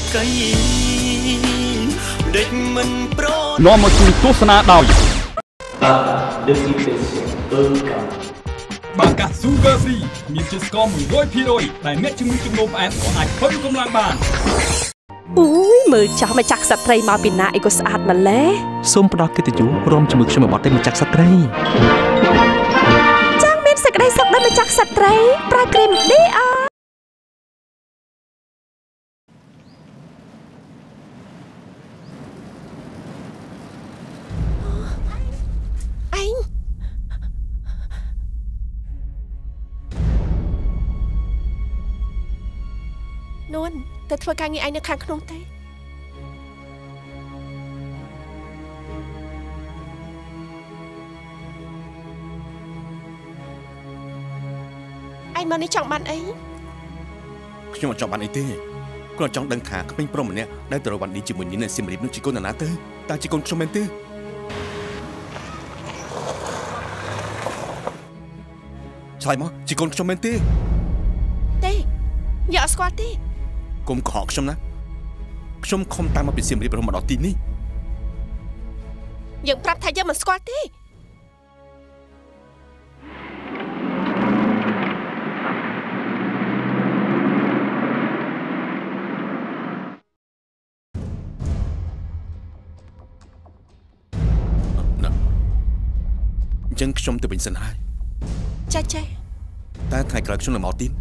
កៃដេចមិនប្រនាំមកជូនទស្សនាដោយបាកាដឹកពីពេទ្យបាកា Sugar Free មានជាតិស្ករ 100% ដែលអ្នកជំងឺជំងឺផ្អែមក៏អាចធ្វើកម្លាំងបានអូយមើលចាស់មកចាក់ស្ត្រីមកពីណាអីក៏ស្អាតម្ល៉េះសូមផ្ដល់កិត្តិយសរួមជាមួយខ្ញុំបត់តែមកចាក់ស្ត្រីចាំមានសេចក្តីសុខដល់មកចាក់ស្ត្រីប្រើគ្រីម DR នួនតែធ្វើការងារឯងនៅខាងក្នុងទេឯងមកនេះចង់បានអីខ្ញុំអត់ចង់បានអីទេគ្រាន់ចង់ដឹងថាក្មេងប្រុសម្នាក់ដែលទៅរកវ៉ាន់ឌីជាមួយនាងនៅសៀមរាបនឹងជាកូនណាទៅតើជាកូនខ្ញុំមែនទេឆ្លើយមកជាកូនខ្ញុំមែនទេទេយកអត់ស្គាល់ទេគុំកុហកខ្ញុំណាខ្ញុំខំតាមមកពីសៀមរាបរហូតមកដល់ទីនេះយើងប្រាប់ថាយើងមិនស្គាល់ទេអញ្ចឹងខ្ញុំទៅវិញសិនហើយចាតែថ្ងៃក្រោយខ្ញុំនឹងមកទៀត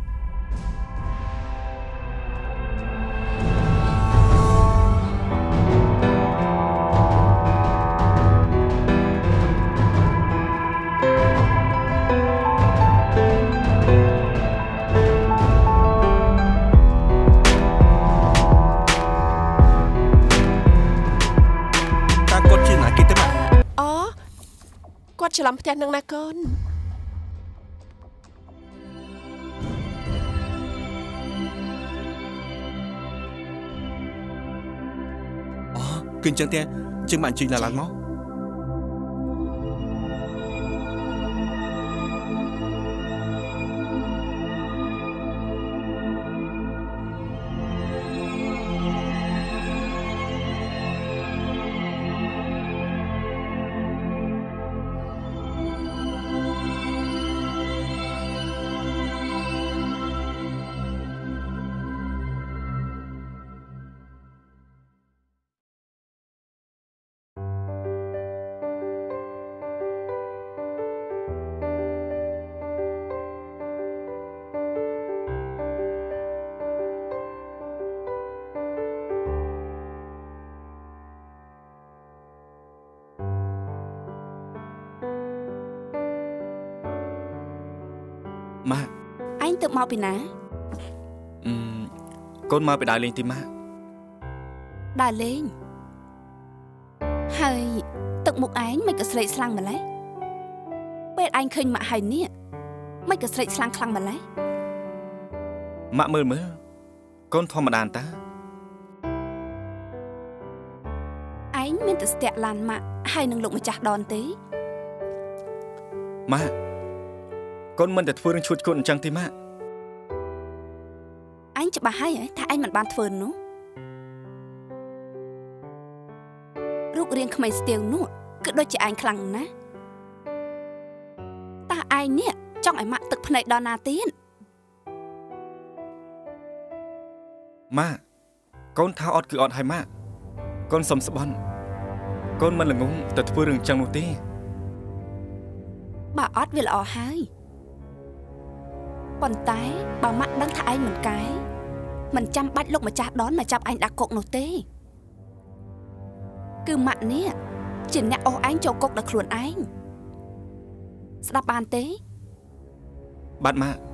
ច្រឡំផ្ទះនឹងណាកូនអូគឺអញ្ចឹងទេជើងបានជិះឡើងមកម៉ាក់ឯងទៅមកពីណាកូនមកពីដើរលេងទីម៉ាក់ដើរលេងហើយទឹកមុខឯងមិនក៏ស្រេកស្លាំងម្ល៉េះពេលឯងឃើញម៉ាក់ហើយនេះមិនក៏ស្រេកស្លាំងខ្លាំងម្ល៉េះម៉ាក់មើលកូនធម្មតាតាឯងមានតែស្ទាក់ឡានម៉ាក់ហើយនឹងលោកម្ចាស់ដនទេម៉ាក់កូនមិនតែធ្វើរឿងឈួតឈួតអញ្ចឹងទេម៉ាក់អញច្បាស់ហើយថាឯងមិនបានធ្វើនោះរូបរាងក្មេងស្ទាវនោះគឺដូចជាឯងខ្លាំងណាស់តើឯងនេះចង់ឲ្យម៉ាក់ទឹកភ្នែកដល់ណាទៀតម៉ាក់កូនថាអត់គឺអត់ហើយម៉ាក់កូនសុំស្បន់កូនមិនល្ងងតែធ្វើរឿងចឹងនោះទេបើអត់វាល្អហើយប៉ុន្តែបើម៉ាក់ដឹងថាឯងមិនកែមិនចាំបាច់លោកម្ចាស់ដនមកចាប់ឯងដាក់គុកនោះទេគឺម៉ាក់នេះជាអ្នកអូសឯងចូលគុកដល់ខ្លួនឯងស្ដាប់បានទេបាទម៉ាក់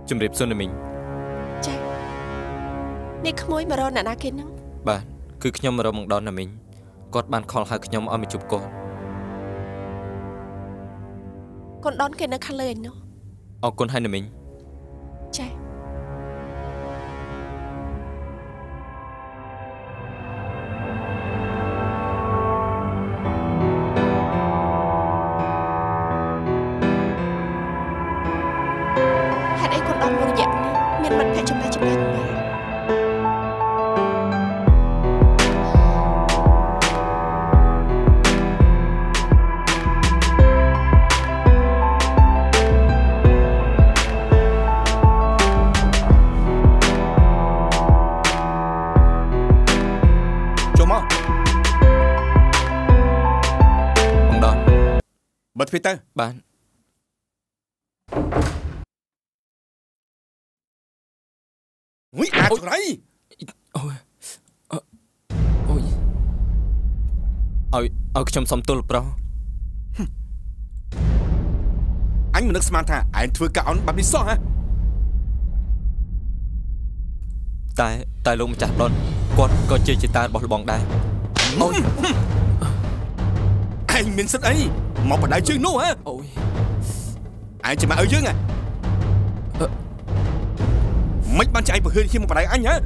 ជំរាបសួរណាមីងចានេះក្មួយមករកអ្នកណាគេហ្នឹងបាទគឺខ្ញុំមករកមកដល់ណាមីងគាត់បានខលហៅខ្ញុំឲ្យមកជួបគាត់កូនដនគេនៅខាងលើឯនោះអរគុណហើយណាមីងចាហេតុអីកូនដនមករយៈនេះមានមិត្តភក្តិចំណេះទេបិទទ្វារទៅបានហុយអាចក្រៃអូយឲ្យខ្ញុំសុំទោសប្រុសអញមិននឹកស្មានថាឯងធ្វើការអន់បែបនេះសោះហ៎តែលោកម្ចាស់ដុនគាត់ក៏ជាចេតារបស់លបងដែរអូយឯងមានសិទ្ធអីមកបដៅជើងនោះហ៎អូយឯងចាំមកឲ្យយើងហ៎មិនបានចៃបើហឿនខ្ញុំមកបដៅអញហ៎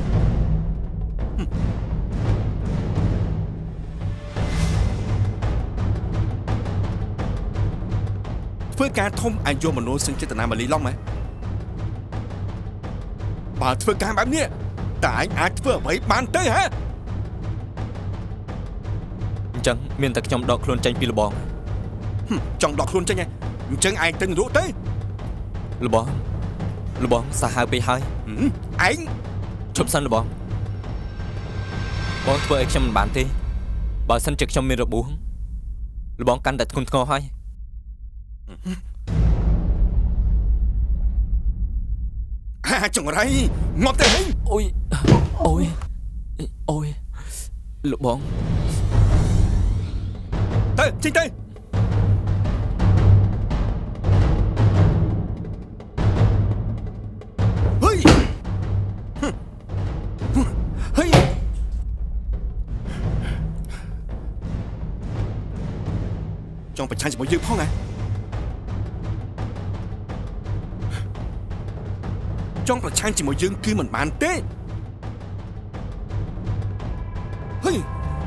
ធ្វើការធំឯងយកមនោសញ្ចេតនាមកលីឡំហ៎បើធ្វើការបែបនេះតើឯងអាចធ្វើអ្វីបានទៅហ៎អញ្ចឹងមានតែខ្ញុំដកខ្លួនចេញពីលបងចង់ដកខ្លួនចេញហ៎អញ្ចឹងឯងទៅនរកទៅលបងសាហាវពេកហើយឯងឈប់សិនលបងធ្វើឲ្យខ្ញុំមិនបានទេបើសិនជាខ្ញុំមានរបួសលបងកាន់តែធ្ងន់ធ្ងរហើយចង្រៃងាប់ទៅហើយអូយលបងទៅចេញទៅចង់ប្រឆាំងជាមួយយើងផងហ៎ចង់ប្រឆាំងជាមួយយើងគឺមិនបានទេហេ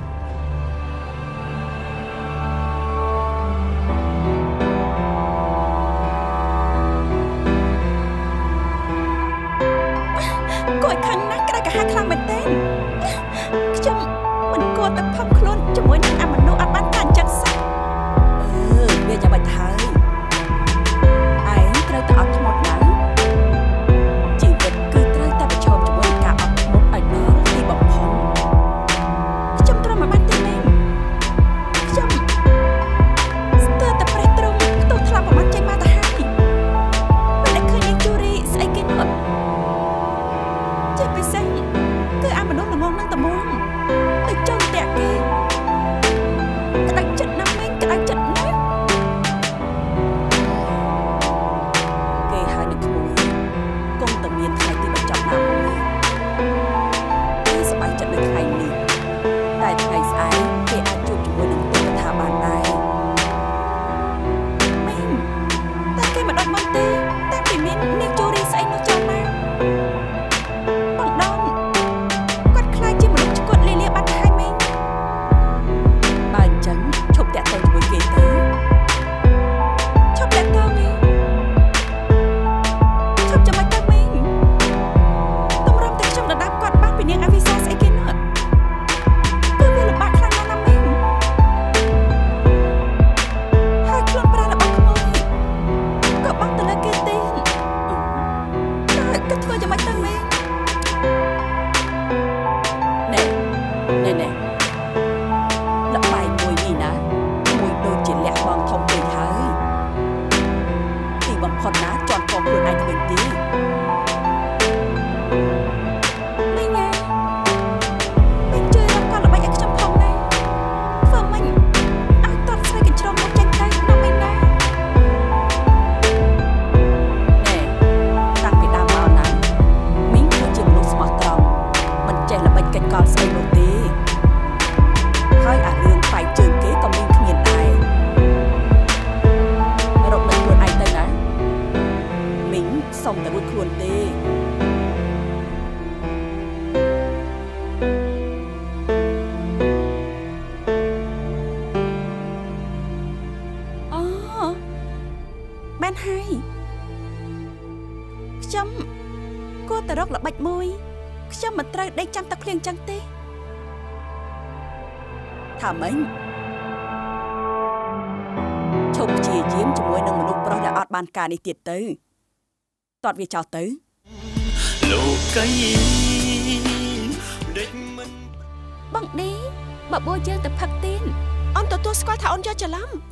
គាត់ខាងណាក្តៅកាហាខ្លាំងមែនទេខ្ញុំមិនគួរតែផឹកខ្លួនជាមួយនឹងអាមនុស្សអត់បានការចិត្តសោះវាចាំបាច់ហើយឯងត្រូវតែអត់ធ្មត់ណាជីវិតគឺត្រូវតែប្រឈមជាមួយការអត់ធ្មត់ឲ្យដល់ទីបំផុតខ្ញុំត្រូវមកបានទេមែនខ្ញុំស្ទើរតែប្រេះត្រង់ផ្ទុះថ្លាប់ប្រមាណចេញមកទៅហើយមិនដែលឃើញនាងជូរីស្អីគេនោះជាពិសេសគឺអាមនុស្សល្ងងនឹងត្មងទៅចង់តាក់គេក្តៅចិត្តណាស់មែនក្តៅចិត្តណាស់គេហល្បិចមួយខ្ញុំមិនត្រូវដេកចាំទឹកភ្លៀងចឹងទេថាម៉េចឈប់ព្យាយាមជាមួយនឹងមនុស្សប្រុសដែលអត់បានការនេះទៀតទៅតតវាចោលទៅលោកីដេចមិនបងឌីបបួលយើងទៅផឹកទៀនអូនទទួលស្គាល់ថាអូនយកច្រឡំ